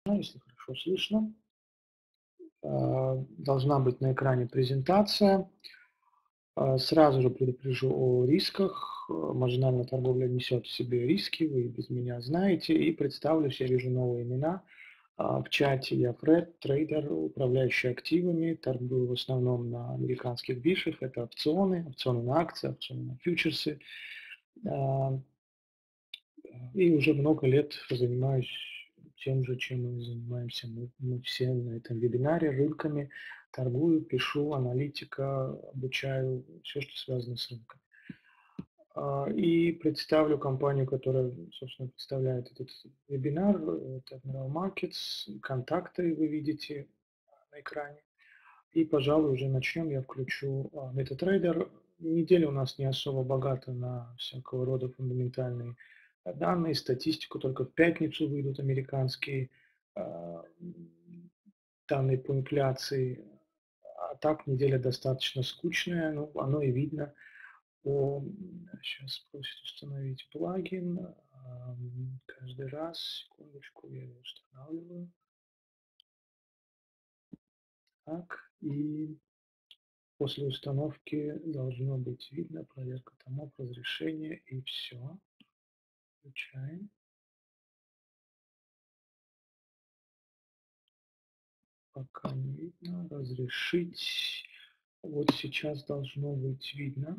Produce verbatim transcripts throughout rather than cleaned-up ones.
Если хорошо слышно. А, Должна быть на экране презентация. А, Сразу же предупрежу о рисках. А, Маржинальная торговля несет в себе риски, вы без меня знаете. И представлюсь, я вижу новые имена. А, В чате я Фред, трейдер, управляющий активами, торгую в основном на американских биржах. Это опционы, опционы на акции, опционы на фьючерсы. А, И уже много лет занимаюсь тем же, чем мы занимаемся мы, мы все на этом вебинаре, рынками. Торгую, пишу, аналитика, обучаю, все, что связано с рынком. А, И представлю компанию, которая, собственно, представляет этот вебинар. Это Admiral Markets. Контакты вы видите на экране. И, пожалуй, уже начнем. Я включу а, MetaTrader. Неделя у нас не особо богата на всякого рода фундаментальные а, данные, статистику. Только в пятницу выйдут американские а, данные по инфляции. А так неделя достаточно скучная, ну, оно и видно. По... Сейчас просит установить плагин. а, Каждый раз, секундочку, я его устанавливаю. Так, и после установки должно быть видно, проверка томов, разрешение и все. Включаем. Пока не видно. Разрешить. Вот сейчас должно быть видно.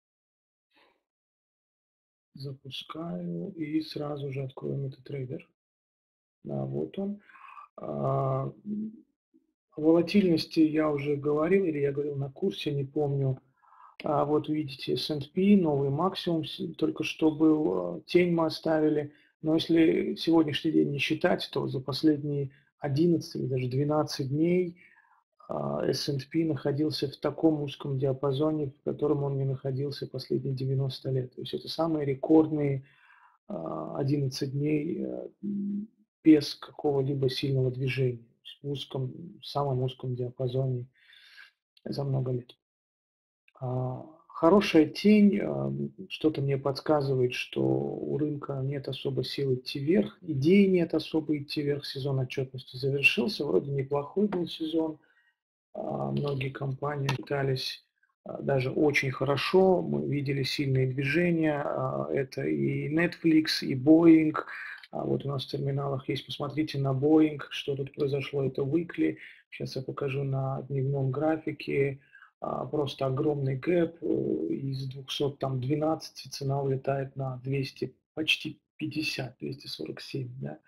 Запускаю и сразу же откроем этот трейдер. Да, вот он. А, О волатильности я уже говорил, или я говорил на курсе, не помню. А вот видите, эс энд пи, новый максимум, только что был, тень мы оставили. Но если сегодняшний день не считать, то за последние одиннадцать или даже двенадцать дней эс энд пи находился в таком узком диапазоне, в котором он не находился последние девяносто лет. То есть это самые рекордные одиннадцать дней без какого-либо сильного движения, в узком, самом узком диапазоне за много лет. Хорошая тень, что-то мне подсказывает, что у рынка нет особо сил идти вверх, идеи нет особо идти вверх, сезон отчетности завершился, вроде неплохой был сезон, многие компании пытались даже очень хорошо, мы видели сильные движения, это и Netflix, и Boeing, вот у нас в терминалах есть, посмотрите на Boeing, что тут произошло, это weekly, сейчас я покажу на дневном графике, просто огромный гэп, из двухсот двенадцати цена улетает на двести, почти пятьдесят, двести сорок семь, да.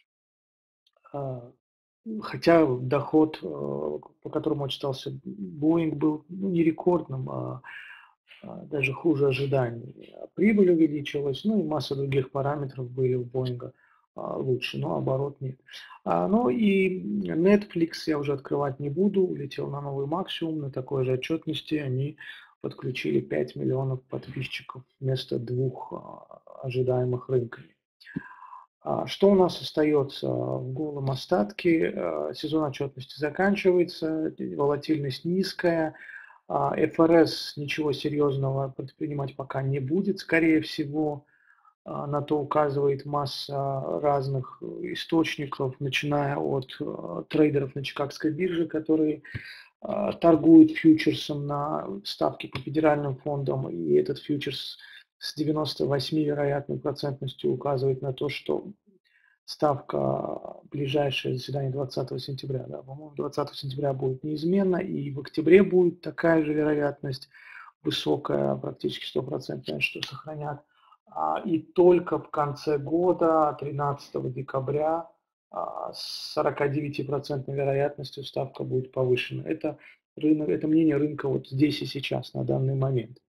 Хотя доход, по которому отчитался Boeing, был ну, не рекордным, а, а даже хуже ожиданий. Прибыль увеличилась, ну и масса других параметров были у Boeing лучше, но оборот нет. А, ну и Netflix я уже открывать не буду, улетел на новый максимум, на такой же отчетности они подключили пять миллионов подписчиков вместо двух ожидаемых рынками. Что у нас остается в голом остатке? Сезон отчетности заканчивается, волатильность низкая, эф эр эс ничего серьезного предпринимать пока не будет, скорее всего, на то указывает масса разных источников, начиная от трейдеров на Чикагской бирже, которые торгуют фьючерсом на ставки по федеральным фондам, и этот фьючерс с девяносто восемь вероятной процентностью указывает на то, что ставка ближайшее заседание двадцатого сентября, да, по-моему, двадцатого сентября будет неизменно, и в октябре будет такая же вероятность высокая, практически стопроцентная, что сохранят. И только в конце года, тринадцатого декабря, с сорокадевятипроцентной вероятностью ставка будет повышена. Это, рынок, это мнение рынка вот здесь и сейчас, на данный момент.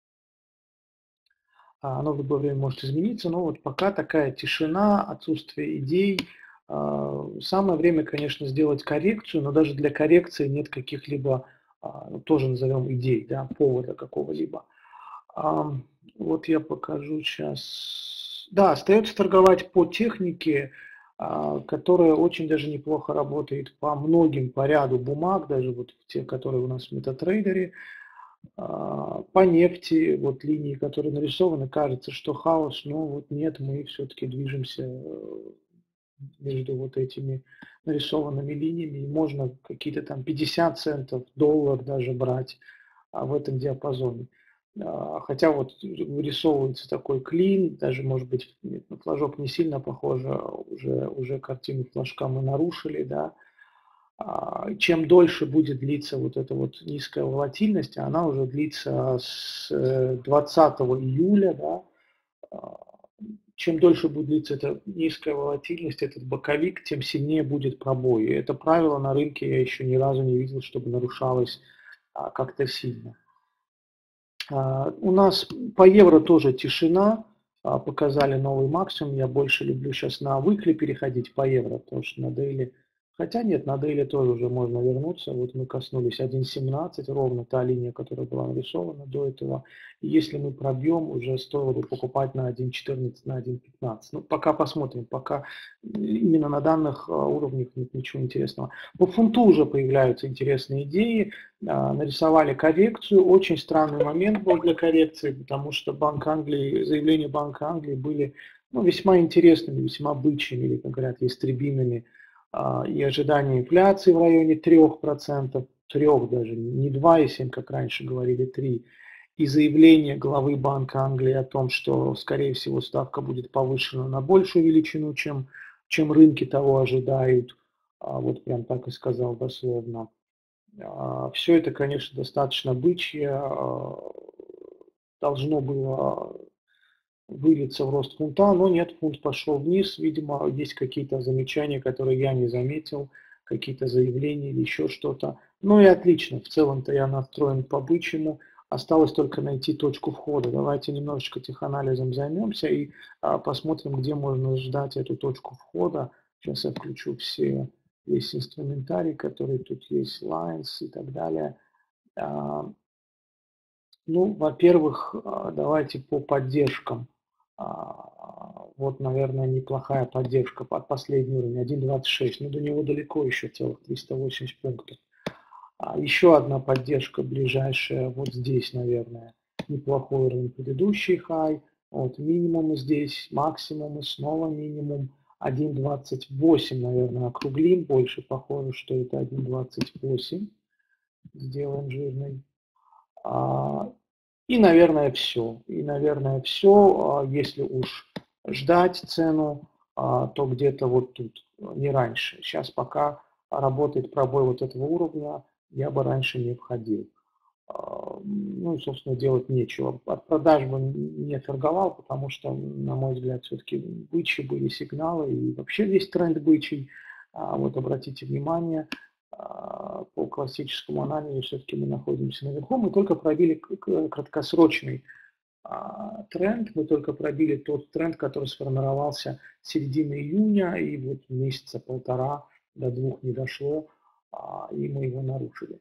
Оно в любое время может измениться, но вот пока такая тишина, отсутствие идей. Самое время, конечно, сделать коррекцию, но даже для коррекции нет каких-либо, тоже назовем идей, да, повода какого-либо. Вот я покажу сейчас. Да, остается торговать по технике, которая очень даже неплохо работает по многим, по ряду бумаг, даже вот те, которые у нас в MetaTrader. По нефти, вот линии, которые нарисованы, кажется, что хаос, но вот нет, мы все-таки движемся между вот этими нарисованными линиями, и можно какие-то там пятьдесят центов, доллар даже брать а, в этом диапазоне. А, хотя вот вырисовывается такой клин, даже может быть нет, на флажок не сильно похоже, уже, уже картину флажка мы нарушили, да. А, чем дольше будет длиться вот эта вот низкая волатильность, а она уже длится с двадцатого июля, да, а, чем дольше будет длиться эта низкая волатильность, этот боковик, тем сильнее будет пробой. И это правило на рынке я еще ни разу не видел, чтобы нарушалось а, как-то сильно. А, у нас по евро тоже тишина, а, показали новый максимум. Я больше люблю сейчас на выкли переходить по евро, потому что на дейли, хотя нет, на дейли тоже уже можно вернуться. Вот мы коснулись один семнадцать, ровно та линия, которая была нарисована до этого. И если мы пробьем, уже стоило бы покупать на один четырнадцать, на один пятнадцать. Ну, пока посмотрим, пока именно на данных уровнях нет ничего интересного. По фунту уже появляются интересные идеи. Нарисовали коррекцию. Очень странный момент был для коррекции, потому что Банк Англии, заявления Банка Англии были ну, весьма интересными, весьма бычьими, или, как говорят, ястребиными. И ожидание инфляции в районе трёх процентов, трёх даже, не два и семь, как раньше говорили, три. И заявление главы Банка Англии о том, что, скорее всего, ставка будет повышена на большую величину, чем, чем рынки того ожидают. Вот прям так и сказал дословно. Все это, конечно, достаточно бычье, должно было вылиться в рост фунта, но нет, фунт пошел вниз, видимо, есть какие-то замечания, которые я не заметил, какие-то заявления или еще что-то. Ну и отлично, в целом-то я настроен по-бычьему, осталось только найти точку входа. Давайте немножечко теханализом займемся и а, посмотрим, где можно ждать эту точку входа. Сейчас я включу все... Есть инструментарий, который тут есть, lines и так далее. Ну, во-первых, давайте по поддержкам. Вот, наверное, неплохая поддержка под последний уровень, один двадцать шесть. Но до него далеко еще, целых триста восемьдесят пунктов. Еще одна поддержка ближайшая, вот здесь, наверное, неплохой уровень, предыдущий хай. Вот минимум здесь, максимум и снова минимум. один двадцать восемь, наверное, округлим, больше похоже, что это один двадцать восемь. Сделаем жирный. И, наверное, все. И, наверное, все. Если уж ждать цену, то где-то вот тут, не раньше. Сейчас пока работает пробой вот этого уровня, я бы раньше не входил. Ну и, собственно, делать нечего. От продаж бы не торговал, потому что, на мой взгляд, все-таки бычьи были сигналы, и вообще весь тренд бычий. Вот обратите внимание, по классическому анализу все-таки мы находимся наверху. Мы только пробили краткосрочный тренд, мы только пробили тот тренд, который сформировался с середины июня, и вот месяца полтора до двух не дошло, и мы его нарушили.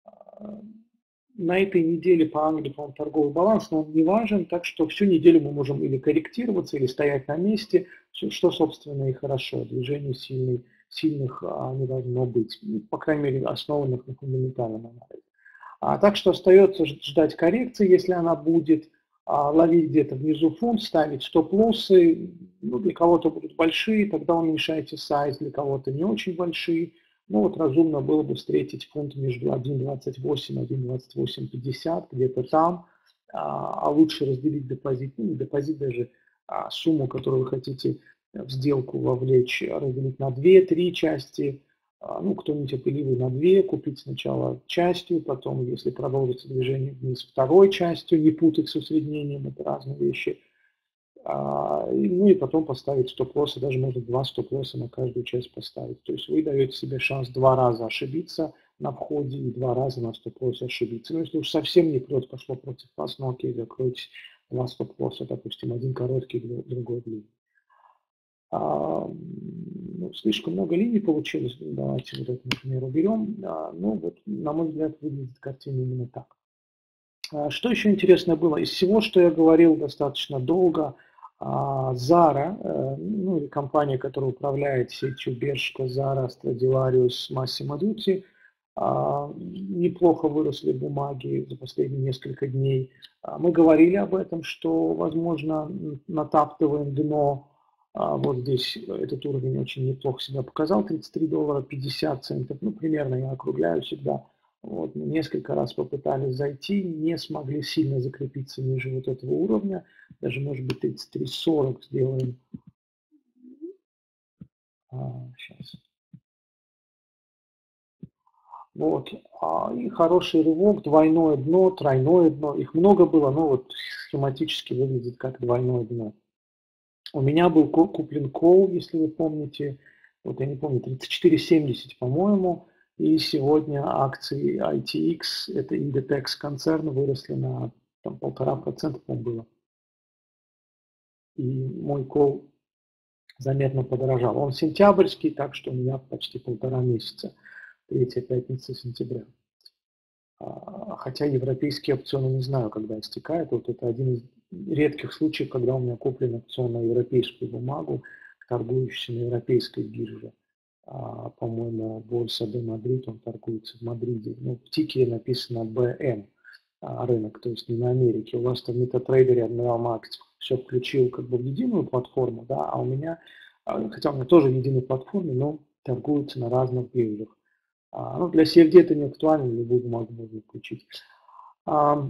На этой неделе по Англии, по-моему, торговый баланс, но он не важен, так что всю неделю мы можем или корректироваться, или стоять на месте, что, собственно, и хорошо. Движение сильный, сильных а, не должно быть, по крайней мере, основанных на фундаментальном анализе. А, так что остается ждать коррекции, если она будет, а, ловить где-то внизу фунт, ставить стоп-лоссы, ну, для кого-то будут большие, тогда уменьшайте сайз, для кого-то не очень большие. Ну вот разумно было бы встретить фунт между один двадцать восемь и один двадцать восемь пятьдесят, где-то там, а, а лучше разделить депозит, ну не депозит даже, а сумму, которую вы хотите в сделку вовлечь, разделить на две-три части, а, ну кто-нибудь опыливый на две, купить сначала частью, потом, если продолжится движение вниз, второй частью, не путать с усреднением, это разные вещи. Ну и потом поставить стоп-лоссы, даже можно два стоп-лосса на каждую часть поставить. То есть вы даете себе шанс два раза ошибиться на входе и два раза на стоп-лоссе ошибиться. Но если уж совсем не прет, пошло против вас, ну окей, закройте два стоп-лосса, допустим, один короткий, другой длинный. А, ну, слишком много линий получилось, давайте вот это, например, уберем. А, ну вот, на мой взгляд, выглядит картина именно так. А, что еще интересно было? Из всего, что я говорил достаточно долго, Zara, ну или компания, которая управляет сетью Bershka, Zara, Stradivarius, Massimo Dutti, неплохо выросли бумаги за последние несколько дней. Мы говорили об этом, что, возможно, натаптываем дно, А вот здесь этот уровень очень неплохо себя показал, тридцать три доллара пятьдесят центов, ну, примерно я округляю всегда. Вот, мы несколько раз попытались зайти, не смогли сильно закрепиться ниже вот этого уровня, даже, может быть, тридцать три сорок сделаем. А, сейчас. Вот, а, и хороший рывок, двойное дно, тройное дно, их много было, но вот схематически выглядит как двойное дно. У меня был куплен кол, если вы помните, вот я не помню, тридцать четыре семьдесят, по-моему, и сегодня акции ай ти экс, это Inditex концерн, выросли на там, полтора процента, по-моему, было. И мой кол заметно подорожал. Он сентябрьский, так что у меня почти полтора месяца, третья пятница сентября. Хотя европейские опционы не знаю, когда истекают. Вот это один из редких случаев, когда у меня куплен опцион на европейскую бумагу, торгующийся на европейской бирже. А, по-моему, Борса де Мадрид, он торгуется в Мадриде. Ну, в тикере написано бэ эм а, рынок, то есть не на Америке. У вас там в MetaTrader Admiral Markets все включил как бы в единую платформу, да, а у меня, хотя у меня тоже в единой платформе, но торгуется на разных биржах. А, ну, для си эф ди это не актуально, любую бумагу можно включить. А,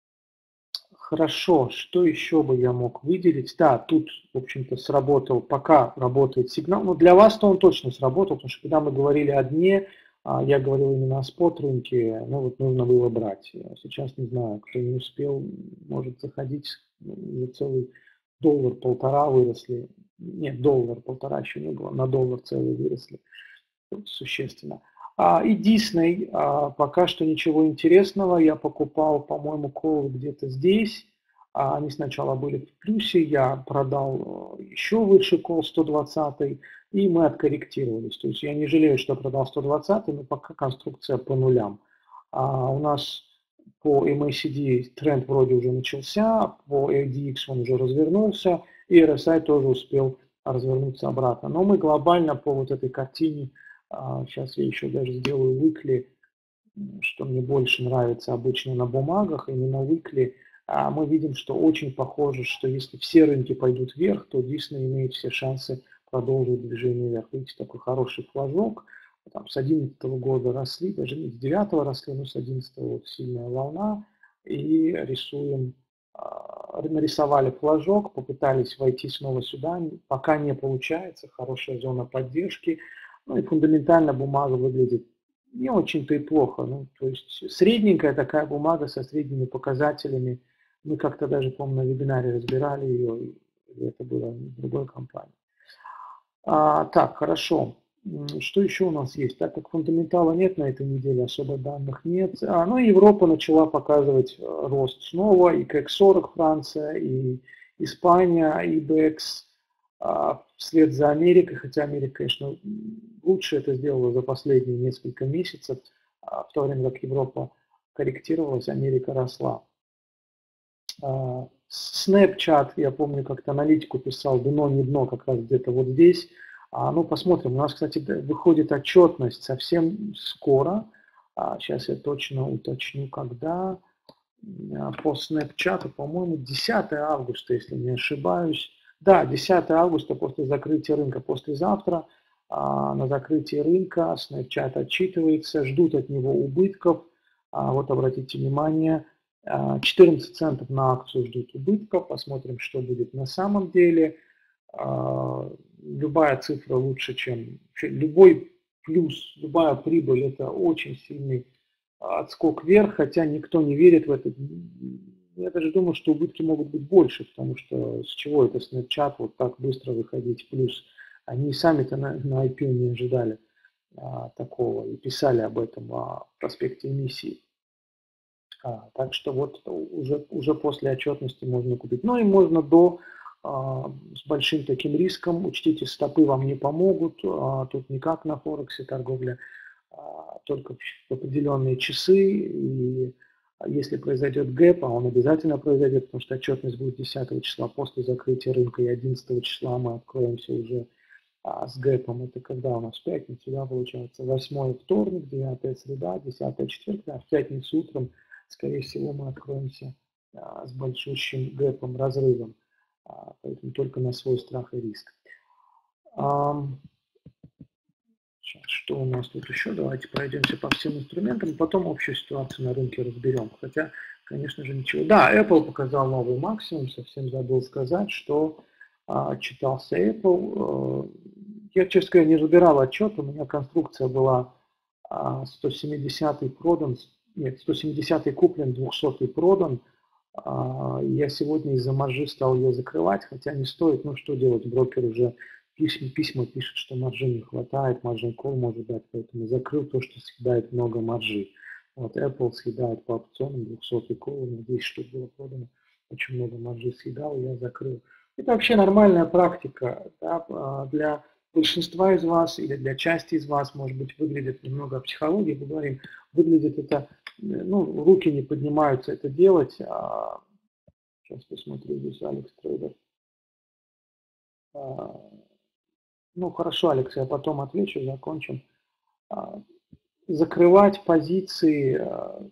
хорошо, что еще бы я мог выделить? Да, тут, в общем-то, сработал, пока работает сигнал. Ну, для вас-то он точно сработал, потому что когда мы говорили о дне, а, я говорил именно о спот-рынке, ну, вот нужно было брать. Я сейчас не знаю, кто не успел, может заходить, ну, целый доллар, полтора выросли. Нет, доллар, полтора еще не было, на доллар целый выросли существенно. А, и Disney, а, пока что ничего интересного. Я покупал, по-моему, колы где-то здесь. А, они сначала были в плюсе, я продал еще выше кол сто двадцать, и мы откорректировались. То есть я не жалею, что продал сто двадцать, но пока конструкция по нулям. А у нас по эм эй си ди тренд вроде уже начался, по эй ди экс он уже развернулся, и эр эс ай тоже успел развернуться обратно. Но мы глобально по вот этой картине, сейчас я еще даже сделаю weekly, что мне больше нравится обычно на бумагах, и не на weekly, мы видим, что очень похоже, что если все рынки пойдут вверх, то Disney имеет все шансы продолжить движение вверх. Видите, такой хороший флажок. Там с одиннадцатого года росли, даже не с девятого росли, но с одиннадцатого вот сильная волна. И рисуем, нарисовали флажок, попытались войти снова сюда, пока не получается, хорошая зона поддержки. Ну и фундаментально бумага выглядит не очень-то и плохо. Ну, то есть средненькая такая бумага со средними показателями. Мы как-то даже, по-моему, на вебинаре разбирали ее, и это было в другой компании. А, так, хорошо. Что еще у нас есть? Так как фундаментала нет на этой неделе, особо данных нет. А, ну, Европа начала показывать рост снова, и кэк сорок Франция, и Испания, и бэ экс а, вслед за Америкой, хотя Америка, конечно, лучше это сделала за последние несколько месяцев, а, в то время как Европа корректировалась, Америка росла. А, Snapchat, я помню, как-то аналитику писал, дно, не дно, как раз где-то вот здесь. А, ну, посмотрим. У нас, кстати, выходит отчетность совсем скоро. А, сейчас я точно уточню, когда. По Snapchat, по-моему, десятое августа, если не ошибаюсь. Да, десятое августа после закрытия рынка, послезавтра. А, на закрытии рынка Snapchat отчитывается, ждут от него убытков. А, вот обратите внимание, четырнадцать центов на акцию ждут убытков. Посмотрим, что будет на самом деле. Любая цифра лучше, чем любой плюс, любая прибыль, это очень сильный отскок вверх, хотя никто не верит в это. Я даже думаю, что убытки могут быть больше, потому что с чего это Snapchat вот так быстро выходить в плюс. Они сами-то на, на ай пи о не ожидали а, такого и писали об этом в проспекте эмиссии. А, так что вот уже, уже после отчетности можно купить. Ну и можно до, а, с большим таким риском. Учтите, стопы вам не помогут. А, тут никак на Форексе торговля, а, только в определенные часы. И если произойдет гэп, а он обязательно произойдет, потому что отчетность будет десятого числа после закрытия рынка, и одиннадцатого числа мы откроемся уже а, с гэпом. Это когда у нас в пятницу, да, получается, восьмой вторник, девятая среда, десятое четверг, а в пятницу утром, скорее всего, мы откроемся а, с большущим гэпом, разрывом, а, поэтому только на свой страх и риск. Что у нас тут еще? Давайте пройдемся по всем инструментам, потом общую ситуацию на рынке разберем. Хотя, конечно же, ничего. Да, Apple показал новый максимум, совсем забыл сказать, что а, читался Apple. Я, честно говоря, не разбирал отчет, у меня конструкция была а, сто семидесятый продан, нет, сто семидесятый куплен, двухсотый продан. А, я сегодня из-за маржи стал ее закрывать, хотя не стоит, ну что делать, брокер уже письма, письма пишет, что маржи не хватает, маржин колл может дать, поэтому закрыл то, что съедает много маржи. Вот Apple съедает по опционам двухсотый колл, на десять штук было продано, очень много маржи съедал, я закрыл. Это вообще нормальная практика, да, для большинства из вас или для части из вас, может быть, выглядит немного о психологии, поговорим, выглядит это, ну, руки не поднимаются это делать. А, сейчас посмотрю, здесь Алекс Трейдер. А, ну, хорошо, Алекс, я потом отвечу, закончим. А, закрывать позиции, а,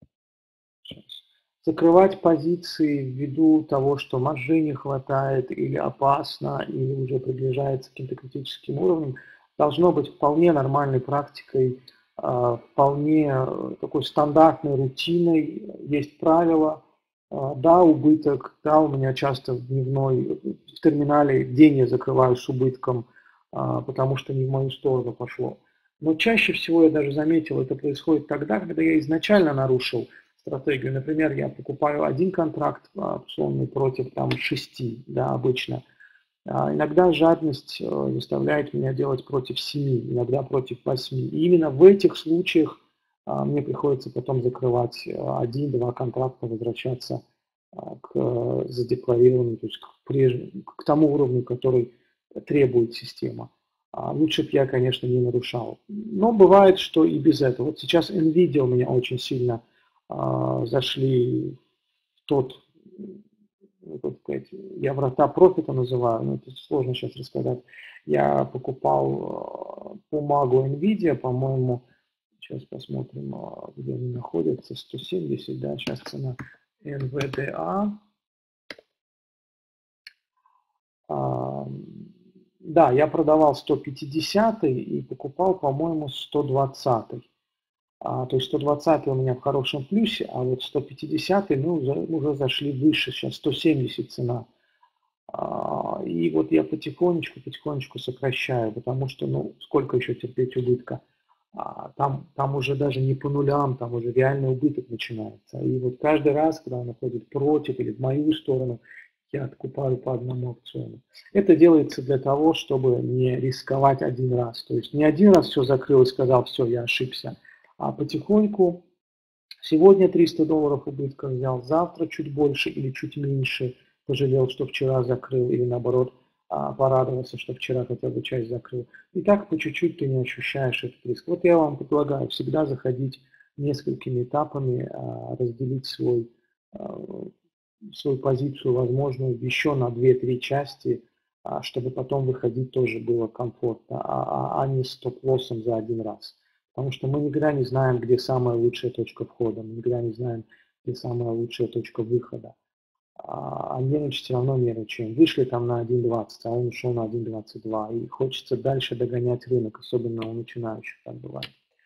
закрывать позиции ввиду того, что маржи не хватает или опасно, или уже приближается к каким-то критическим уровням, должно быть вполне нормальной практикой, вполне такой стандартной рутиной. Есть правила. Да, убыток, да, у меня часто в дневной, в терминале день я закрываю с убытком, потому что не в мою сторону пошло. Но чаще всего я даже заметил, это происходит тогда, когда я изначально нарушил стратегию. Например, я покупаю один контракт опционный против там шести, да, обычно. А иногда жадность заставляет меня делать против семи, иногда против восьми. И именно в этих случаях а, мне приходится потом закрывать один-два контракта, возвращаться а, к задекларированному, то есть к, прежнему, к тому уровню, который требует система. А лучше бы я, конечно, не нарушал. Но бывает, что и без этого. Вот сейчас NVIDIA у меня очень сильно а, зашли в тот, как сказать, я врата профита называю, но это сложно сейчас рассказать. Я покупал бумагу NVIDIA, по-моему, сейчас посмотрим, где они находятся, сто семьдесят, да, сейчас цена эн ви ди эй. А, да, я продавал сто пятьдесят и покупал, по-моему, сто двадцать. А, то есть сто двадцать у меня в хорошем плюсе, а вот сто пятьдесят мы уже, уже зашли выше, сейчас сто семьдесят цена. А, и вот я потихонечку, потихонечку сокращаю, потому что, ну, сколько еще терпеть убытка? А, там, там уже даже не по нулям, там уже реальный убыток начинается. И вот каждый раз, когда он уходит против или в мою сторону, я откупаю по одному опциону. Это делается для того, чтобы не рисковать один раз. То есть не один раз все закрыл и сказал, все, я ошибся. А потихоньку, сегодня триста долларов убытка взял, завтра чуть больше или чуть меньше, пожалел, что вчера закрыл, или наоборот, порадовался, что вчера хотя бы часть закрыл. И так по чуть-чуть ты не ощущаешь этот риск. Вот я вам предлагаю всегда заходить несколькими этапами, разделить свой, свою позицию возможную еще на две-три части, чтобы потом выходить тоже было комфортно, а, а не с стоп-лоссом за один раз. Потому что мы никогда не знаем, где самая лучшая точка входа, мы никогда не знаем, где самая лучшая точка выхода. А, а нервничать все равно нервничаем. Вышли там на один двадцать, а он ушел на один двадцать два. И хочется дальше догонять рынок, особенно у начинающих, так бывает.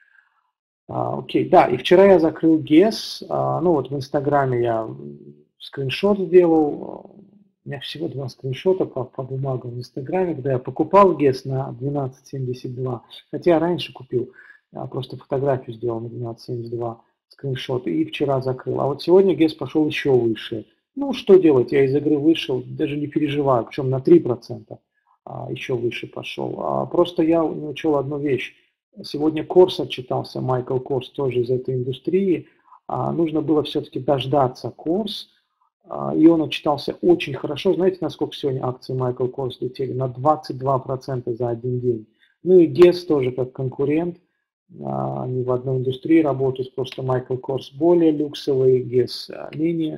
А, окей, да, и вчера я закрыл ГЕС. А, ну вот в Инстаграме я скриншот сделал. У меня всего два скриншота по, по бумагам в Инстаграме, когда я покупал ГЕС на двенадцать семьдесят два. Хотя я раньше купил. Я просто фотографию сделал на двенадцать семьдесят два скриншот и вчера закрыл. А вот сегодня ГЕС пошел еще выше. Ну, что делать? Я из игры вышел, даже не переживаю, причем на три процента а, еще выше пошел. А, просто я не учел одну вещь. Сегодня Корс отчитался, Майкл Корс тоже из этой индустрии. А, нужно было все-таки дождаться Корс, а, и он отчитался очень хорошо. Знаете, насколько сегодня акции Майкл Корс летели? На двадцать два процента за один день. Ну и ГЕС тоже как конкурент. Они в одной индустрии работают, просто Майкл Корс более люксовый, ГЕС менее.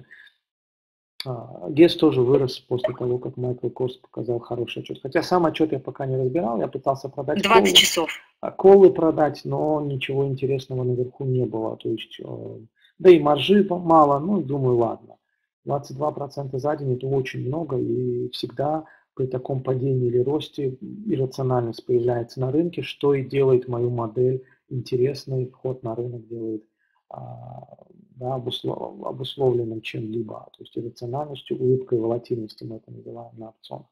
ГЕС тоже вырос после того, как Майкл Корс показал хороший отчет. Хотя сам отчет я пока не разбирал, я пытался продать двадцать часов. Колы продать, но ничего интересного наверху не было. То есть, да и маржи мало, ну думаю, ладно. двадцать два процента за день это очень много, и всегда при таком падении или росте иррациональность появляется на рынке, что и делает мою модель интересной, вход на рынок делает да, обуслов, обусловленным чем-либо, то есть иррациональностью, улыбкой, волатильностью мы это называем на опционах.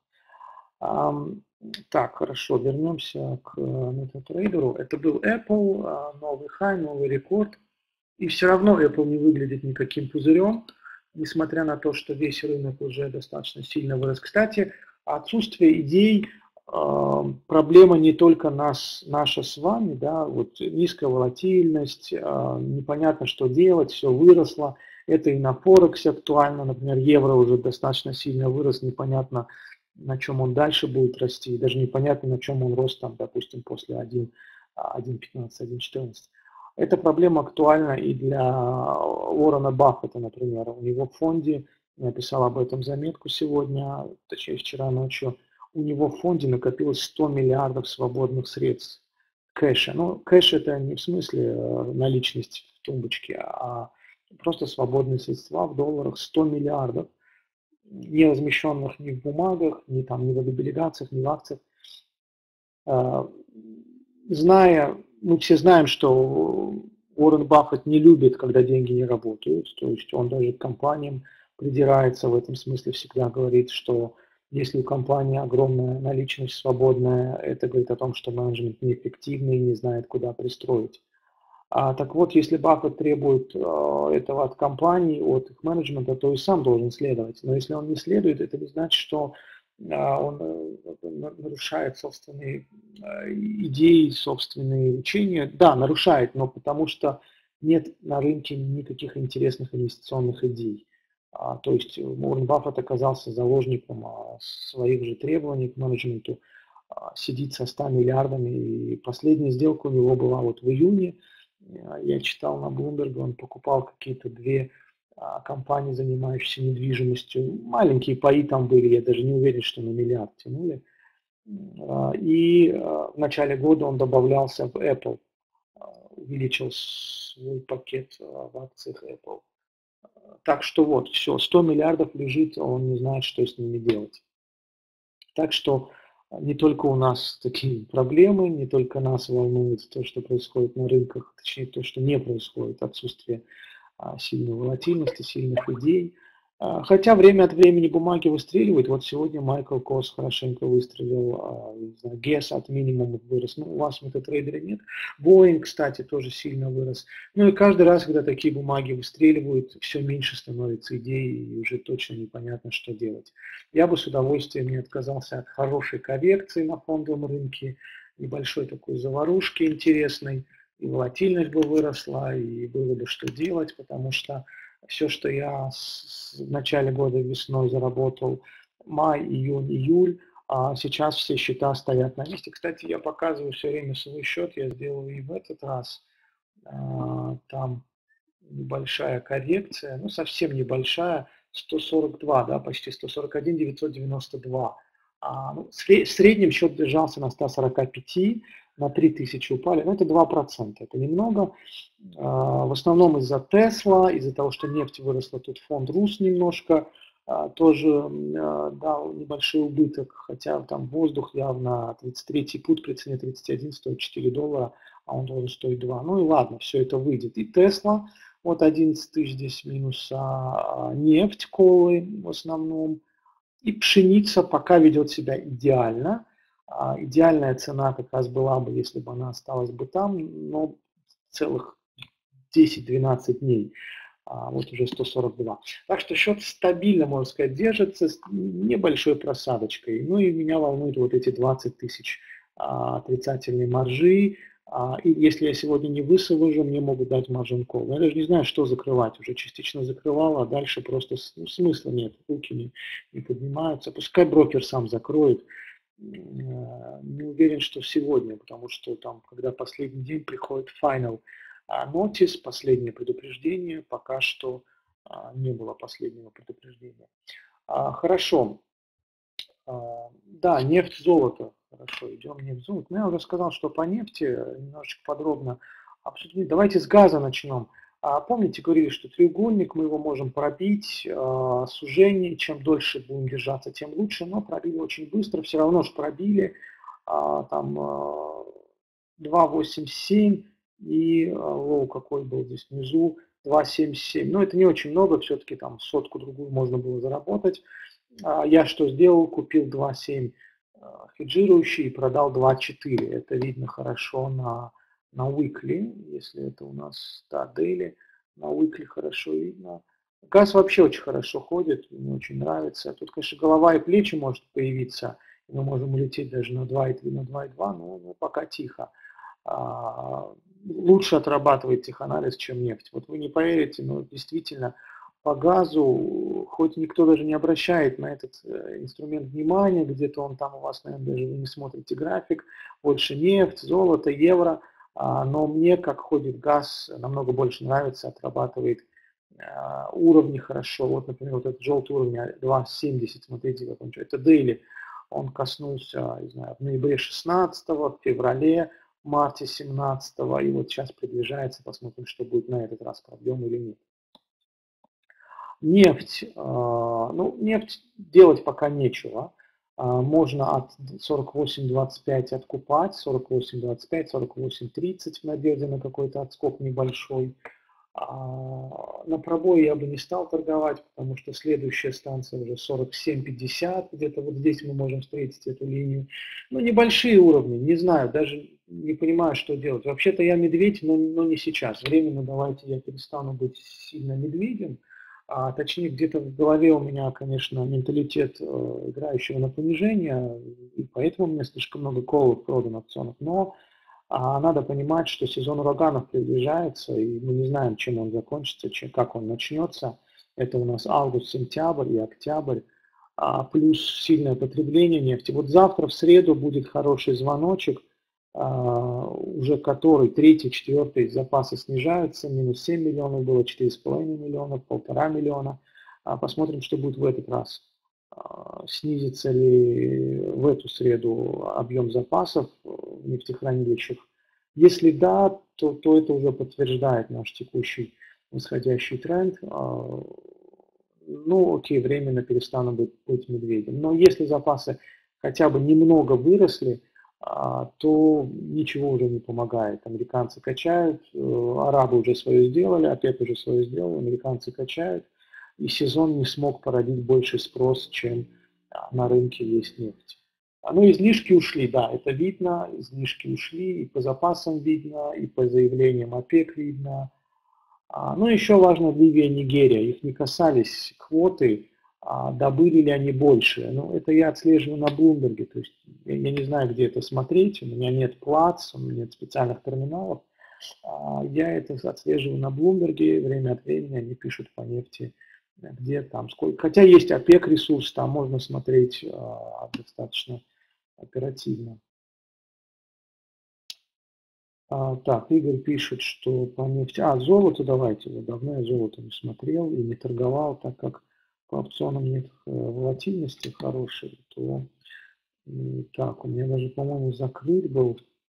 Так, хорошо, вернемся к MetaTrader. Это был Apple, новый хай, новый рекорд. И все равно Apple не выглядит никаким пузырем, несмотря на то, что весь рынок уже достаточно сильно вырос. Кстати, отсутствие идей, проблема не только нас, наша с вами, да, вот низкая волатильность, непонятно, что делать, все выросло. Это и на Форексе актуально, например, евро уже достаточно сильно вырос, непонятно, на чем он дальше будет расти, даже непонятно, на чем он рос, там, допустим, после один пятнадцать, один четырнадцать. Эта проблема актуальна и для Уоррена Баффета, например. У него в фонде, я написал об этом заметку сегодня, точнее вчера ночью, у него в фонде накопилось сто миллиардов свободных средств кэша. Ну, кэш это не в смысле наличность в тумбочке, а просто свободные средства в долларах сто миллиардов, не размещенных ни в бумагах, ни, там, ни в облигациях, ни в акциях. Зная, мы все знаем, что Уоррен Баффет не любит, когда деньги не работают, то есть он даже к компаниям придирается в этом смысле, всегда говорит, что если у компании огромная наличность свободная, это говорит о том, что менеджмент неэффективный и не знает, куда пристроить. А, так вот, если Баффет требует э, этого от компании, от их менеджмента, то и сам должен следовать. Но если он не следует, это не значит, что э, он э, нарушает собственные э, идеи, собственные учения. Да, нарушает, но потому что нет на рынке никаких интересных инвестиционных идей. А, то есть Уоррен Баффет оказался заложником а, своих же требований к менеджменту, а, сидит со ста миллиардами. И последняя сделка у него была вот в июне. Я читал на Bloomberg, он покупал какие-то две а, компании, занимающиеся недвижимостью. Маленькие паи там были, я даже не уверен, что на миллиард тянули. А, и а, в начале года он добавлялся в Apple, а, увеличил свой пакет а, в акциях Apple. Так что вот, все, сто миллиардов лежит, он не знает, что с ними делать. Так что не только у нас такие проблемы, не только нас волнует то, что происходит на рынках, точнее то, что не происходит, отсутствие а, сильной волатильности, сильных идей. А, хотя время от времени бумаги выстреливают. Вот сегодня Майкл Кос хорошенько выстрелил, а, не знаю, Гесс от минимума вырос. Ну, у вас в MetaTrader нет. Boeing, кстати, тоже сильно вырос. Ну и каждый раз, когда такие бумаги выстреливают, все меньше становится идей и уже точно непонятно, что делать. Я бы с удовольствием не отказался от хорошей коррекции на фондовом рынке, небольшой такой заварушки интересной, и волатильность бы выросла, и было бы что делать, потому что все, что я с, в начале года весной заработал, май, июнь, июль, а сейчас все счета стоят на месте. Кстати, я показываю все время свой счет, я сделал и в этот раз. Там небольшая коррекция, ну совсем небольшая, сто сорок два, да, почти сто сорок один девятьсот девяносто два. А, ну, в среднем счет держался на ста сорока пяти, на три тысячи упали, но это два процента, это немного. А, в основном из-за Тесла, из-за того, что нефть выросла, тут фонд рус немножко, а, тоже а, дал небольшой убыток, хотя там воздух явно тридцать третий пут при цене тридцать один стоит четыре доллара, а он должен стоить два. Ну и ладно, все это выйдет. И Тесла, вот одиннадцать тысяч здесь минус, а, нефть, колы в основном. И пшеница пока ведет себя идеально. А, идеальная цена как раз была бы, если бы она осталась бы там, но целых десять-двенадцать дней. А, вот уже сто сорок два. Так что счет стабильно, можно сказать, держится с небольшой просадочкой. Ну и меня волнуют вот эти двадцать тысяч а, отрицательной маржи. А, и если я сегодня не высвобожу, мне могут дать margin call. Я даже не знаю, что закрывать. Уже частично закрывал, а дальше просто ну, смысла нет. Руки не, не поднимаются. Пускай брокер сам закроет. Не уверен, что сегодня, потому что там, когда последний день приходит final notice, последнее предупреждение, пока что не было последнего предупреждения. Хорошо. Да, нефть, золото. Хорошо, идем нефть, золото. Ну, я уже сказал, что по нефти немножечко подробно обсудить. Давайте с газа начнем. А помните, говорили, что треугольник, мы его можем пробить, э, сужение, чем дольше будем держаться, тем лучше, но пробили очень быстро, все равно же пробили, а, там э, два восемь семь и э, лоу какой был здесь внизу, два семь семь. Но это не очень много, все-таки там сотку другую можно было заработать. А я что сделал? Купил два семь хеджирующий и продал два четыре. Это видно хорошо на на weekly, если это у нас, да, daily, на weekly хорошо видно. Газ вообще очень хорошо ходит, мне очень нравится. Тут, конечно, голова и плечи может появиться, мы можем улететь даже на два и три, на два и два, но, но пока тихо. А, лучше отрабатывает теханализ, чем нефть. Вот вы не поверите, но действительно по газу, хоть никто даже не обращает на этот инструмент внимания, где-то он там у вас, наверное, даже вы не смотрите график, больше нефть, золото, евро, но мне, как ходит газ, намного больше нравится, отрабатывает уровни хорошо. Вот, например, вот этот желтый уровень два семьдесят, смотрите, как он, это дейли, он коснулся, не знаю, в ноябре шестнадцатого, в феврале, марте семнадцатого, и вот сейчас приближается, посмотрим, что будет на этот раз, пробьем или нет. Нефть, ну, нефть делать пока нечего. Можно от сорок восемь двадцать пять откупать, сорок восемь двадцать пять, сорок восемь тридцать в надежде на какой-то отскок небольшой. На пробой я бы не стал торговать, потому что следующая станция уже сорок семь пятьдесят, где-то вот здесь мы можем встретить эту линию. Ну, небольшие уровни, не знаю, даже не понимаю, что делать. Вообще-то я медведь, но, но не сейчас. Временно давайте я перестану быть сильно медведем. А, точнее, где-то в голове у меня, конечно, менталитет э, играющего на понижение, и поэтому у меня слишком много колов продано опционов. Но а, надо понимать, что сезон ураганов приближается, и мы не знаем, чем он закончится, чем, как он начнется. Это у нас август, сентябрь и октябрь, а, плюс сильное потребление нефти. Вот завтра в среду будет хороший звоночек, уже который третий, четвертый запасы снижаются, минус семь миллионов было, четыре с половиной миллиона, полтора миллиона. Посмотрим, что будет в этот раз. Снизится ли в эту среду объем запасов в нефтехранилищах. Если да, то, то это уже подтверждает наш текущий восходящий тренд. Ну, окей, временно перестану быть, быть медведем. Но если запасы хотя бы немного выросли, то ничего уже не помогает. Американцы качают, арабы уже свое сделали, ОПЕК уже свое сделал, американцы качают, и сезон не смог породить больший спрос, чем на рынке есть нефть. Ну, излишки ушли, да, это видно, излишки ушли, и по запасам видно, и по заявлениям ОПЕК видно. Ну, еще важно Ливия, Нигерия, их не касались квоты, а добыли ли они больше. Ну, это я отслеживаю на Bloomberg, то есть я, я не знаю, где это смотреть, у меня нет плац, у меня нет специальных терминалов. А я это отслеживаю на Bloomberg, время от времени они пишут по нефти, где там сколько. Хотя есть ОПЕК ресурс, там можно смотреть а, достаточно оперативно. А, так, Игорь пишет, что по нефти... А, золото давайте, вот давно я золото не смотрел и не торговал, так как по опционам нет волатильности хорошей, то так, у меня даже, по-моему, закрыт был.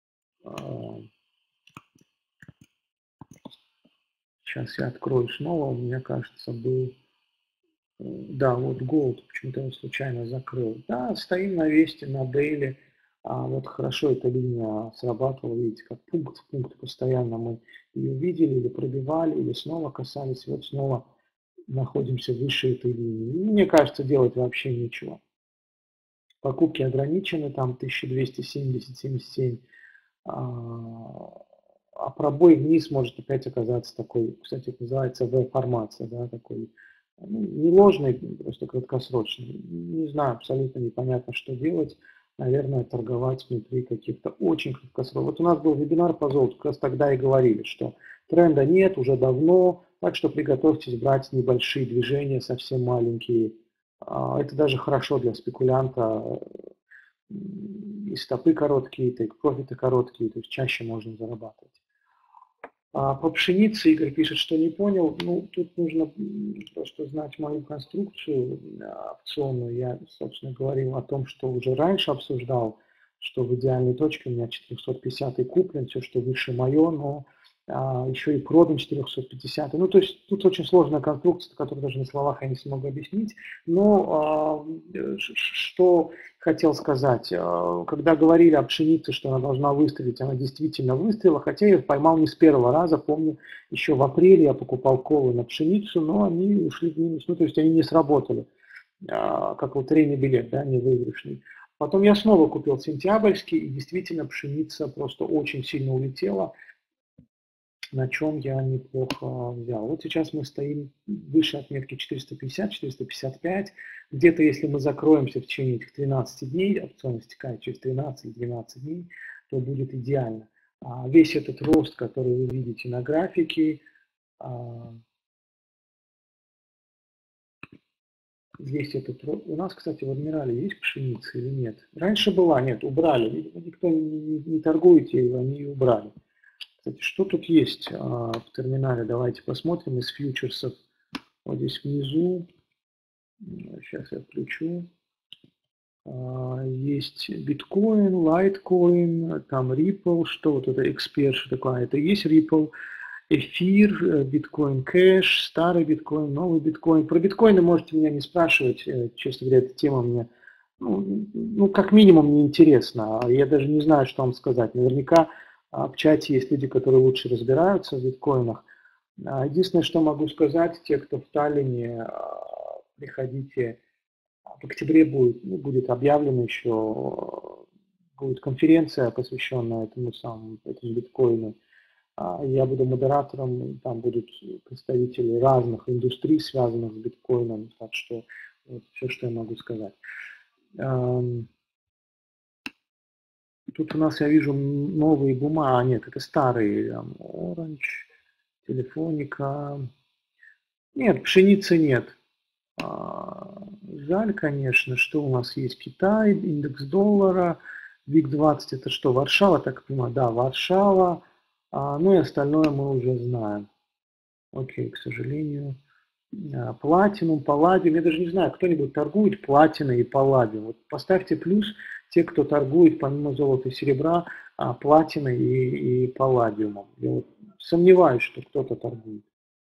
Сейчас я открою снова, у меня, кажется, был... Да, вот Gold, почему-то я случайно закрыл. Да, стоим на весте, на дейли. А вот хорошо эта линия срабатывала, видите, как пункт в пункт постоянно мы ее видели или пробивали, или снова касались, и вот снова находимся выше этой линии. Мне кажется, делать вообще ничего. Покупки ограничены, там тысяча двести семьдесят — семьдесят семь, а, а пробой вниз может опять оказаться такой, кстати, это называется V-формация, да, такой, ну, не ложный, просто краткосрочный. Не знаю, абсолютно непонятно, что делать. Наверное, торговать внутри каких-то очень краткосрочных. Вот у нас был вебинар по золоту, как раз тогда и говорили, что тренда нет уже давно, так что приготовьтесь брать небольшие движения, совсем маленькие. Это даже хорошо для спекулянта. И стопы короткие, и профиты короткие, то есть чаще можно зарабатывать. А по пшенице Игорь пишет, что не понял. Ну, тут нужно просто знать мою конструкцию опционную. Я, собственно, говорил о том, что уже раньше обсуждал, что в идеальной точке у меня четыреста пятьдесят куплен, все, что выше мое, но а, еще и продан четыреста пятьдесят. Ну, то есть тут очень сложная конструкция, которую даже на словах я не смогу объяснить. Но а, что хотел сказать, а, когда говорили о пшенице, что она должна выстрелить, она действительно выстрелила, хотя я их поймал не с первого раза, помню, еще в апреле я покупал колы на пшеницу, но они ушли в минус, ну, то есть они не сработали, а, как лотерейный билет, да, не выигрышный. Потом я снова купил сентябрьский, и действительно пшеница просто очень сильно улетела, на чем я неплохо взял. Вот сейчас мы стоим выше отметки четыреста пятьдесят — четыреста пятьдесят пять. Где-то, если мы закроемся в течение этих тринадцати дней, опцион истекает через тринадцать-двенадцать дней, то будет идеально. А весь этот рост, который вы видите на графике, здесь этот рост. У нас, кстати, в Адмирале есть пшеница или нет? Раньше была, нет, убрали. Видимо, никто не, не торгует ею, они ее убрали. Кстати, что тут есть а, в терминале? Давайте посмотрим из фьючерсов. Вот здесь внизу, сейчас я включу, а, есть биткоин, лайткоин, там Ripple, что вот это эксперт, что такое? Это есть Ripple, эфир, биткоин кэш, старый биткоин, новый биткоин. Про биткоины можете меня не спрашивать, честно говоря, эта тема мне, ну, ну как минимум, не интересна. Я даже не знаю, что вам сказать. Наверняка в чате есть люди, которые лучше разбираются в биткоинах. Единственное, что могу сказать, те, кто в Таллине, приходите, в октябре будет, ну, будет объявлено еще, будет конференция, посвященная этому самому, этому биткоину. Я буду модератором, там будут представители разных индустрий, связанных с биткоином, так что вот все, что я могу сказать. Тут у нас, я вижу, новые бумаги, а нет, это старые, Orange, Телефоника. Нет, пшеницы нет. Жаль, конечно, что у нас есть Китай, индекс доллара, ВИК двадцать, это что, Варшава, так понимаю, да, Варшава, ну и остальное мы уже знаем. Окей, к сожалению. Платинум, палладиум, я даже не знаю, кто-нибудь торгует платиной и палладиум. Вот поставьте плюс те, кто торгует помимо золота и серебра, платиной и, и палладиумом. Я вот сомневаюсь, что кто-то торгует.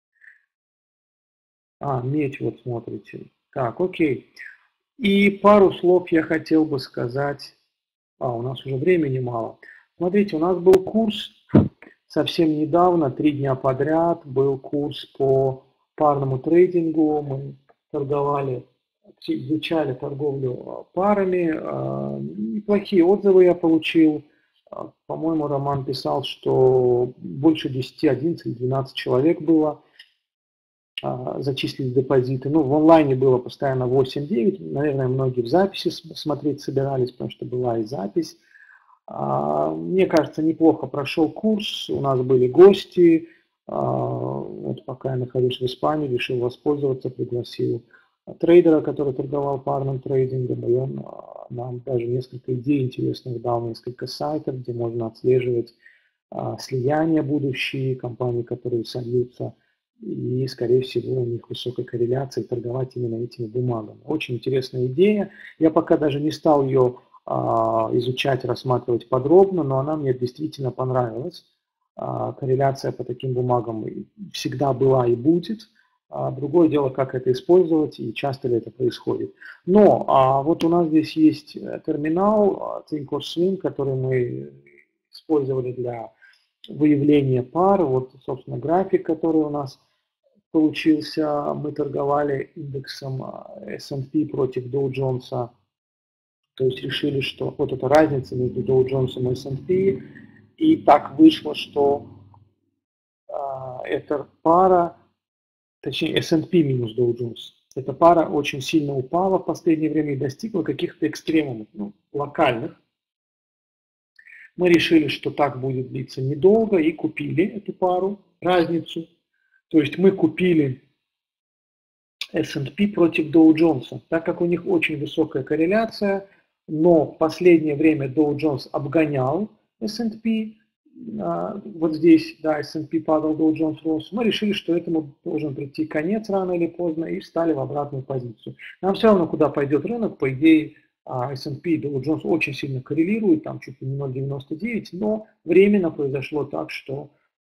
А, медь, вот смотрите. Так, окей. И пару слов я хотел бы сказать. А, у нас уже времени мало. Смотрите, у нас был курс совсем недавно, три дня подряд, был курс по парному трейдингу. Мы торговали, изучали торговлю парами. Неплохие отзывы я получил. По-моему, Роман писал, что больше десяти, одиннадцати, двенадцати человек было. Зачислили депозиты. Ну, в онлайне было постоянно восемь-девять. Наверное, многие в записи смотреть собирались, потому что была и запись. Мне кажется, неплохо прошел курс. У нас были гости. Вот пока я нахожусь в Испании, решил воспользоваться, пригласил трейдера, который торговал парным трейдингом. И он нам даже несколько идей интересных дал, несколько сайтов, где можно отслеживать слияния будущие, компании, которые сольются. И, скорее всего, у них высокая корреляция, и торговать именно этими бумагами. Очень интересная идея. Я пока даже не стал ее а, изучать, рассматривать подробно, но она мне действительно понравилась. А, корреляция по таким бумагам всегда была и будет. А, другое дело, как это использовать и часто ли это происходит. Но а, вот у нас здесь есть терминал Thinkorswim, который мы использовали для выявления пар. Вот, собственно, график, который у нас получился. Мы торговали индексом эс энд пи против Dow Jones. То есть решили, что вот эта разница между Dow Jones и эс энд пи. И так вышло, что а, эта пара, точнее эс энд пи минус Dow Jones, эта пара очень сильно упала в последнее время и достигла каких-то экстремумов, ну, локальных. Мы решили, что так будет длиться недолго, и купили эту пару, разницу. То есть мы купили эс энд пи против Dow Jones, так как у них очень высокая корреляция, но в последнее время Dow Jones обгонял эс энд пи. Вот здесь, да, эс энд пи падал, Dow Jones рос. Мы решили, что этому должен прийти конец рано или поздно, и встали в обратную позицию. Нам все равно, куда пойдет рынок, по идее, эс энд пи и Dow Jones очень сильно коррелируют, там чуть ли не ноль целых девяносто девять, но временно произошло так, что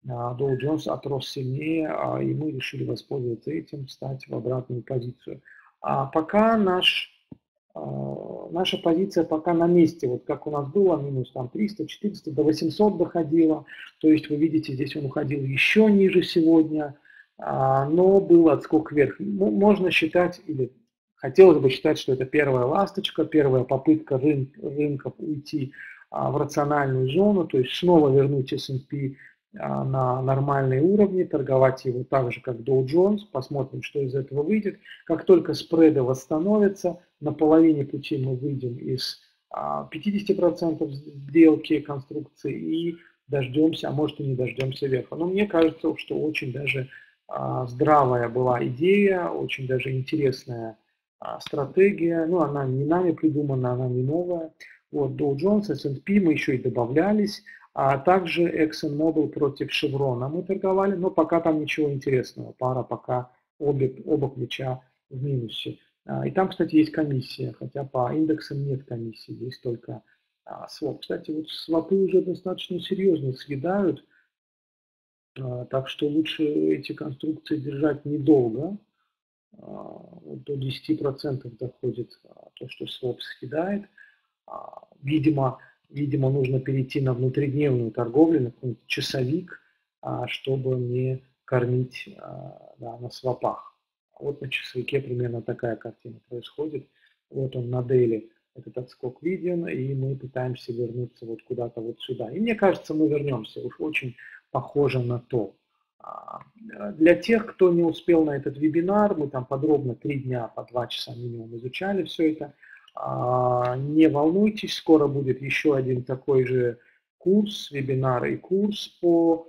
Dow Jones отрос сильнее, и мы решили воспользоваться этим, встать в обратную позицию. А пока наш, наша позиция пока на месте, вот как у нас было, минус там триста, четыреста, до восьмисот доходило, то есть вы видите, здесь он уходил еще ниже сегодня, но был отскок вверх. Можно считать, или хотелось бы считать, что это первая ласточка, первая попытка рын, рынков уйти в рациональную зону, то есть снова вернуть эс энд пи на нормальные уровни, торговать его так же, как Dow Jones, посмотрим, что из этого выйдет. Как только спреды восстановятся, на половине пути мы выйдем из пятидесяти процентов сделки конструкции и дождемся, а может и не дождемся верха. Но мне кажется, что очень даже здравая была идея, очень даже интересная стратегия. Ну, она не нами придумана, она не новая. Вот Dow Jones, эс энд пи мы еще и добавлялись. А также ExxonMobil против Chevron мы торговали, но пока там ничего интересного. Пара пока обе, оба плеча в минусе. И там, кстати, есть комиссия, хотя по индексам нет комиссии, здесь только своп. Кстати, вот свопы уже достаточно серьезно съедают, так что лучше эти конструкции держать недолго. До десяти процентов доходит то, что своп съедает. Видимо, Видимо, нужно перейти на внутридневную торговлю, на какой-нибудь часовик, чтобы не кормить да, на свопах. Вот на часовике примерно такая картина происходит. Вот он на дейли, этот отскок виден, и мы пытаемся вернуться вот куда-то вот сюда. И мне кажется, мы вернемся, уж очень похоже на то. Для тех, кто не успел на этот вебинар, мы там подробно три дня по два часа минимум изучали все это. Не волнуйтесь, скоро будет еще один такой же курс, вебинар и курс по,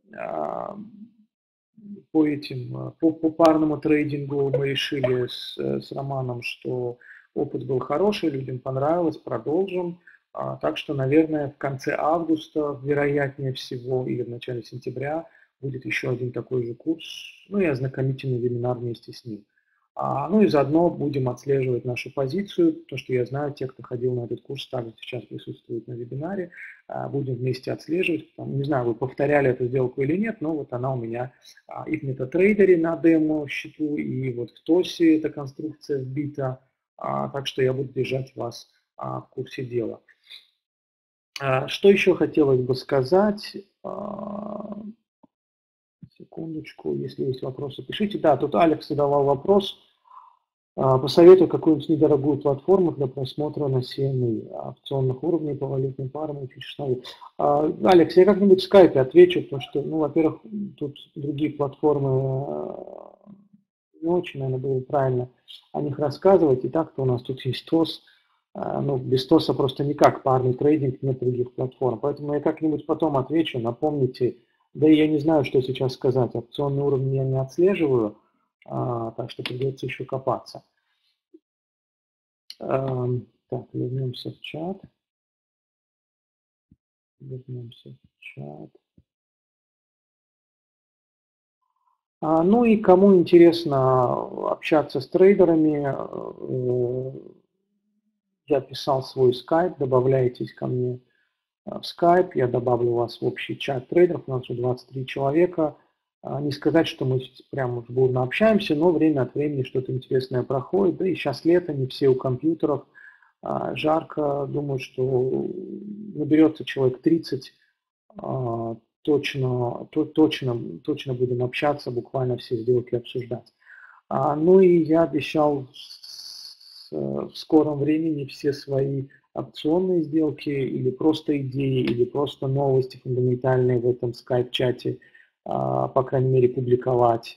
по, этим, по, по парному трейдингу. Мы решили с, с Романом, что опыт был хороший, людям понравилось, продолжим. Так что, наверное, в конце августа, вероятнее всего, или в начале сентября будет еще один такой же курс, ну и ознакомительный вебинар вместе с ним. А, ну и заодно будем отслеживать нашу позицию, потому что я знаю, те, кто ходил на этот курс, также сейчас присутствуют на вебинаре. А, будем вместе отслеживать. Там, не знаю, вы повторяли эту сделку или нет, но вот она у меня а, и в MetaTrader на демо-счету, и вот в ТОСе эта конструкция вбита. А, так что я буду держать вас а, в курсе дела. А, что еще хотелось бы сказать? А, секундочку, если есть вопросы, пишите. Да, тут Алекс задавал вопрос. Посоветую какую-нибудь недорогую платформу для просмотра на си эм и, опционных уровней по валютным парам и фьючерсам. Алекс, я как-нибудь в скайпе отвечу, потому что, ну, во-первых, тут другие платформы не очень, наверное, было правильно о них рассказывать. И так-то у нас тут есть ТОС. Ну, без ТОСа просто никак, парный трейдинг, нет других платформ. Поэтому я как-нибудь потом отвечу, напомните. Да и я не знаю, что сейчас сказать. Опционные уровни я не отслеживаю. А, так что придется еще копаться. А, так, вернемся в чат. Вернемся в чат. А, ну и кому интересно общаться с трейдерами, я писал свой скайп, добавляйтесь ко мне в скайп, я добавлю вас в общий чат трейдеров, у нас уже двадцать три человека. Не сказать, что мы прямо уж бурно общаемся, но время от времени что-то интересное проходит. Да и сейчас лето, не все у компьютеров, жарко. Думаю, что наберется человек тридцать. Точно, то, точно, точно будем общаться, буквально все сделки обсуждать. Ну и я обещал в скором времени все свои опционные сделки или просто идеи, или просто новости фундаментальные в этом скайп-чате, по крайней мере, публиковать.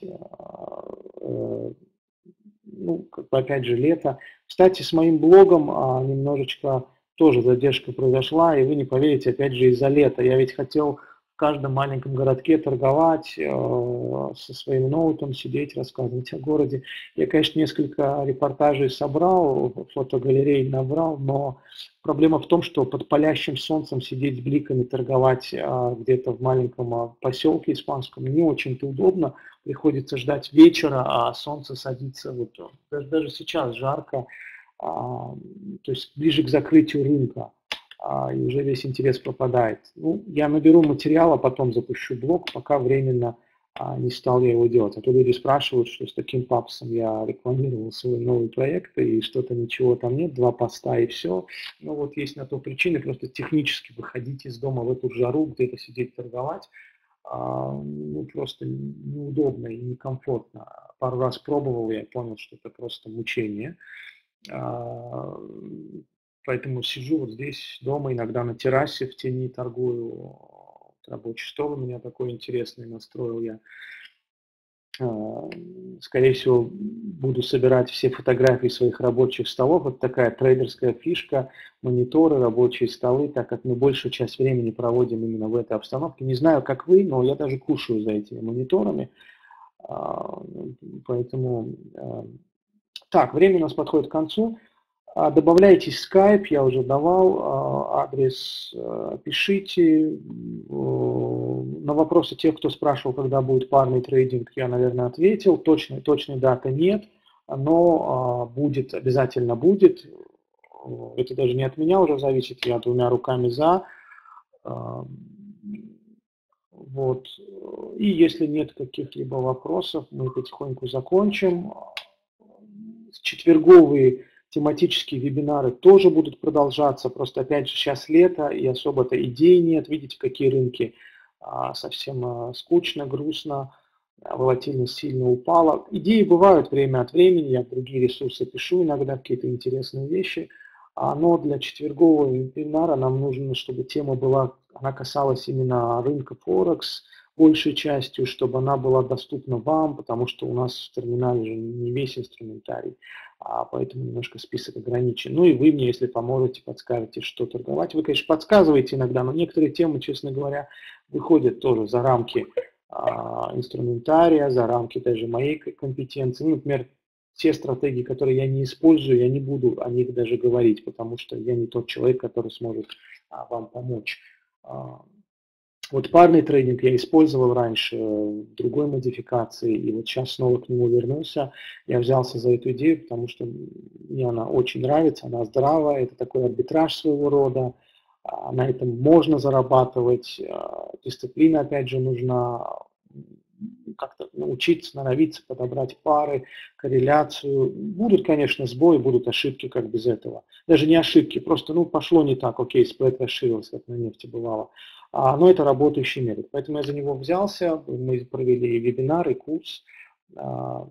Ну, как бы, опять же, лето. Кстати, с моим блогом немножечко тоже задержка произошла, и вы не поверите, опять же, из-за лета. Я ведь хотел в каждом маленьком городке торговать, со своим ноутом сидеть, рассказывать о городе. Я, конечно, несколько репортажей собрал, фотогалерей набрал, но проблема в том, что под палящим солнцем сидеть с бликами, торговать где-то в маленьком поселке испанском не очень-то удобно. Приходится ждать вечера, а солнце садится. Вот, даже, даже сейчас жарко, то есть ближе к закрытию рынка. а, и уже весь интерес пропадает. Ну, я наберу материала, потом запущу блог, пока временно а, не стал я его делать. А то люди спрашивают, что с таким папсом я рекламировал свой новый проект, и что-то ничего там нет, два поста и все. Ну вот есть на то причины, просто технически выходить из дома в эту жару, где-то сидеть торговать, а, ну просто неудобно и некомфортно. Пару раз пробовал, я понял, что это просто мучение. А, Поэтому сижу вот здесь дома, иногда на террасе в тени торгую. Рабочий стол у меня такой интересный настроил я. А, Скорее всего, буду собирать все фотографии своих рабочих столов. Вот такая трейдерская фишка, мониторы, рабочие столы, так как мы большую часть времени проводим именно в этой обстановке. Не знаю, как вы, но я даже кушаю за этими мониторами. А, Поэтому а, так, время у нас подходит к концу. А, Добавляйте Skype, я уже давал а, адрес, а, пишите. О, На вопросы тех, кто спрашивал, когда будет парный трейдинг, я, наверное, ответил. Точной, точной даты нет, но а, будет, обязательно будет. О, Это даже не от меня уже зависит, я двумя руками за. А, Вот. И если нет каких-либо вопросов, мы потихоньку закончим. Четверговые тематические вебинары тоже будут продолжаться, просто опять же сейчас лето и особо-то идей нет, видите, какие рынки а, совсем а, скучно, грустно, а, волатильность сильно упала. Идеи бывают время от времени, я в другие ресурсы пишу иногда какие-то интересные вещи, а, но для четвергового вебинара нам нужно, чтобы тема была, она касалась именно рынка Форекс, большей частью, чтобы она была доступна вам, потому что у нас в терминале же не весь инструментарий, а поэтому немножко список ограничен. Ну и вы мне, если поможете, подскажете, что торговать. Вы, конечно, подсказываете иногда, но некоторые темы, честно говоря, выходят тоже за рамки а, инструментария, за рамки даже моей компетенции. Ну, например, те стратегии, которые я не использую, я не буду о них даже говорить, потому что я не тот человек, который сможет а, вам помочь. Вот парный трейдинг я использовал раньше в другой модификации, и вот сейчас снова к нему вернулся. Я взялся за эту идею, потому что мне она очень нравится, она здравая, это такой арбитраж своего рода, на этом можно зарабатывать, дисциплина опять же нужна, как-то научиться, становиться, подобрать пары, корреляцию. Будут, конечно, сбои, будут ошибки, как без этого. Даже не ошибки, просто ну пошло не так, окей, спред расширился, как на нефти бывало. А, но это работающий метод. Поэтому я за него взялся, мы провели вебинар и курс. А,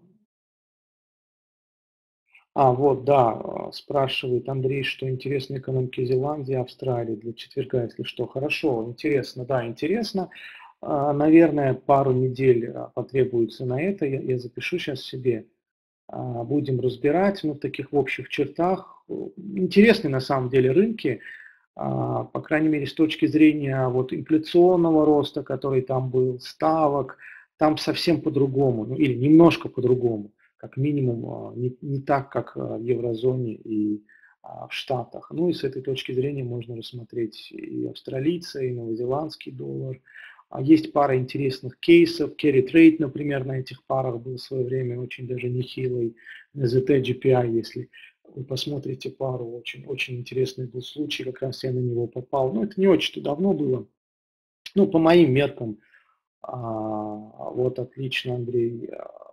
а, вот, да, спрашивает Андрей, что интересно экономики Зеландии, Австралии для четверга, если что. Хорошо, интересно, да, интересно. А, наверное, пару недель потребуется на это, я, я запишу сейчас себе. А, будем разбирать, ну, в таких в общих чертах. Интересные на самом деле рынки. По крайней мере, с точки зрения вот инфляционного роста, который там был, ставок, там совсем по-другому, ну или немножко по-другому, как минимум не, не так, как в еврозоне и в Штатах. Ну и с этой точки зрения можно рассмотреть и австралийца, и новозеландский доллар. Есть пара интересных кейсов. Carry Trade, например, на этих парах был в свое время очень даже нехилый. зет ти джи пи ай, если вы посмотрите пару, очень, очень интересный был случай, как раз я на него попал. Но это не очень-то давно было. Ну, по моим меркам, а, вот отлично, Андрей.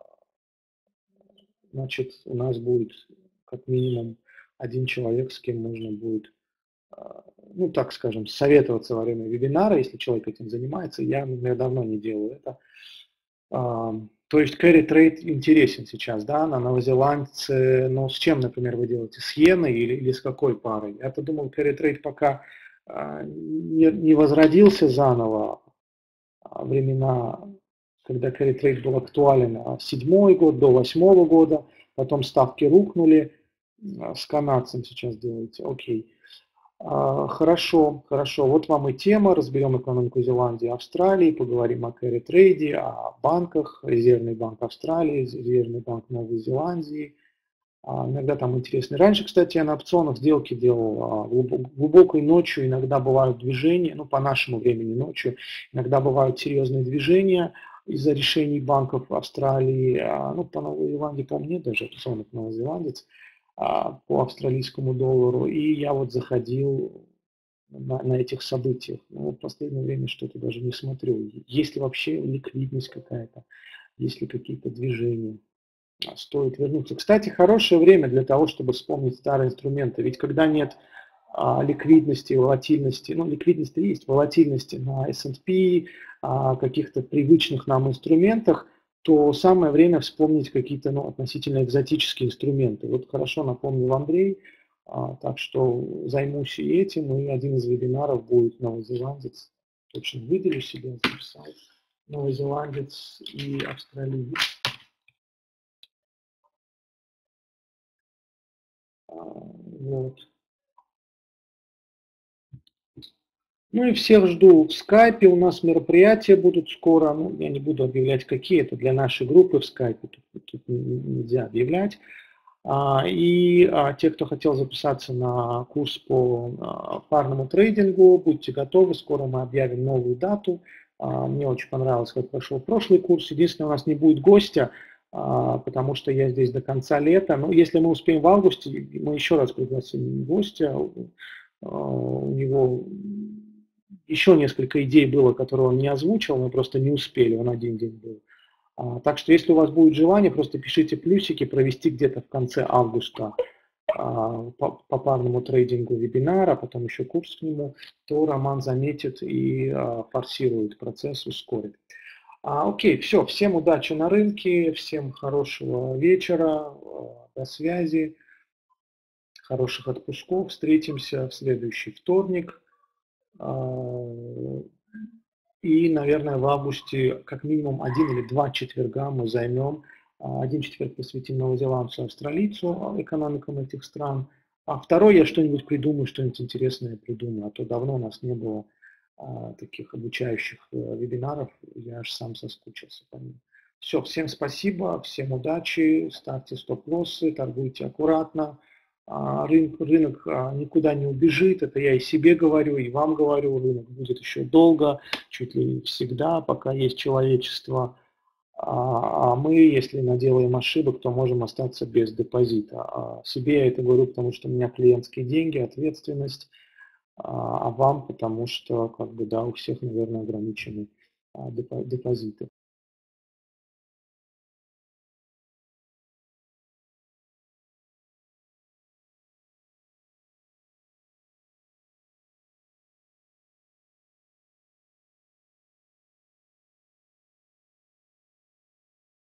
Значит, у нас будет как минимум один человек, с кем можно будет, ну, так скажем, советоваться во время вебинара, если человек этим занимается. Я, например, давно не делаю это. То есть carry trade интересен сейчас, да, на новозеландце, но с чем, например, вы делаете, с иеной или, или с какой парой? Я-то думал, carry trade пока не, не возродился заново, времена, когда carry trade был актуален, седьмой год до восьмого года, потом ставки рухнули, с канадцем сейчас делаете, окей. Хорошо, хорошо. Вот вам и тема. Разберем экономику Зеландии и Австралии, поговорим о carry трейде, о банках, Резервный банк Австралии, Резервный банк Новой Зеландии. Иногда там интересно. Раньше, кстати, я на опционах сделки делал глубокой ночью, иногда бывают движения, ну по нашему времени ночью, иногда бывают серьезные движения из-за решений банков Австралии, ну по Новой Зеландии, по-моему, нет даже опционов новозеландец, по австралийскому доллару. И я вот заходил на, на этих событиях. Но в последнее время что-то даже не смотрю. Есть ли вообще ликвидность какая-то, есть ли какие-то движения. Стоит вернуться. Кстати, хорошее время для того, чтобы вспомнить старые инструменты. Ведь когда нет а, ликвидности, волатильности, ну, ликвидность есть, волатильности на эс энд пи, а, каких-то привычных нам инструментах, то самое время вспомнить какие-то, ну, относительно экзотические инструменты. Вот хорошо напомнил Андрей, а, так что займусь и этим, и один из вебинаров будет новозеландец. Точно выделю себе, записал. Новозеландец и австралиец. Вот. Ну и всех жду в скайпе, у нас мероприятия будут скоро, ну, я не буду объявлять какие, это для нашей группы в скайпе, тут, тут нельзя объявлять. А, и а, те, кто хотел записаться на курс по а, парному трейдингу, будьте готовы, скоро мы объявим новую дату. А, мне очень понравилось, как прошел прошлый курс. Единственное, у нас не будет гостя, а, потому что я здесь до конца лета. Но если мы успеем в августе, мы еще раз пригласим гостя. А, у него еще несколько идей было, которые он не озвучил, мы просто не успели, он один день был. А, так что если у вас будет желание, просто пишите плюсики, провести где-то в конце августа а, по, по парному трейдингу вебинар, а потом еще курс к нему, то Роман заметит и а, форсирует процесс, ускорит. А, окей, все, всем удачи на рынке, всем хорошего вечера, до связи, хороших отпусков, встретимся в следующий вторник. И, наверное, в августе как минимум один или два четверга мы займем. Один четверг посвятим новозеландцу, австралийцу, экономикам этих стран. А второй я что-нибудь придумаю, что-нибудь интересное придумаю. А то давно у нас не было а, таких обучающих а, вебинаров. Я аж сам соскучился по ним. Все, всем спасибо, всем удачи, ставьте стоп-лоссы, торгуйте аккуратно. Рынок, рынок никуда не убежит, это я и себе говорю, и вам говорю, рынок будет еще долго, чуть ли не всегда, пока есть человечество. А мы, если наделаем ошибок, то можем остаться без депозита. А себе я это говорю, потому что у меня клиентские деньги, ответственность, а вам, потому что, как бы, да, у всех, наверное, ограничены депозиты.